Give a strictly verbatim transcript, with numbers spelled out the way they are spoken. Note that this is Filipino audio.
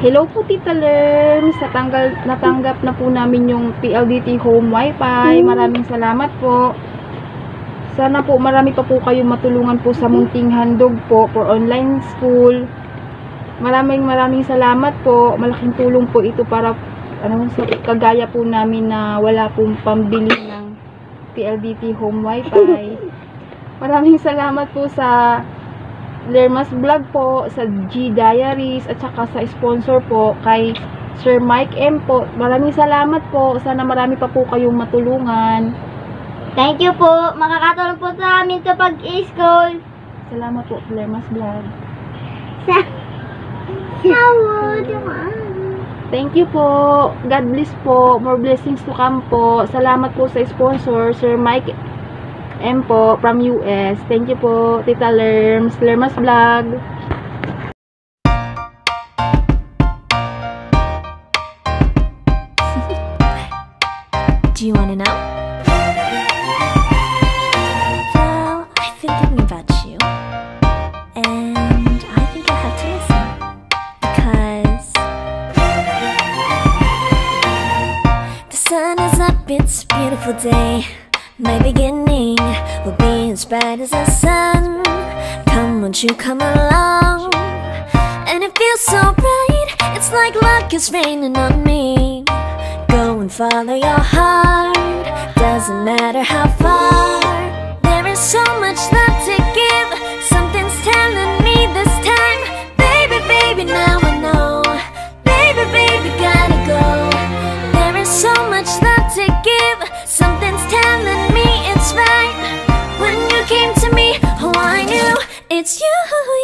Hello po, Tita Lerms. Natanggal, natanggap na po namin yung P L D T Home Wi-Fi. Maraming salamat po. Sana po marami pa po kayong matulungan po sa munting handog po for online school. Maraming maraming salamat po. Malaking tulong po ito para ano, sa kagaya po namin na wala pong pambili ng P L D T Home Wi-Fi. Maraming salamat po sa Lermas Vlog po, sa G Diaries, at saka sa sponsor po kay Sir Mike M po. Maraming salamat po. Sana marami pa po kayong matulungan. Thank you po. Makakatulong po sa amin sa pag-i-school. Salamat po, Lermas Vlog. Sa... Sawad. Thank you po. God bless po. More blessings to come po. Salamat po sa sponsor, Sir Mike M po, from U S. Thank you po, Tita Lerms, Lermas Vlog. Do you want to know? Well, I've been thinking about you, and I think I have to listen, because the sun is up, it's a beautiful day. My beginning will be as bright as the sun. Come, won't you come along? And it feels so bright, it's like luck is raining on me. Go and follow your heart, doesn't matter how far. There is so much love to give, something's telling me this time. Baby, baby, now I know. Baby, baby, gotta go. There is so much love to give, something's telling me it's right. When you came to me, oh I knew it's you.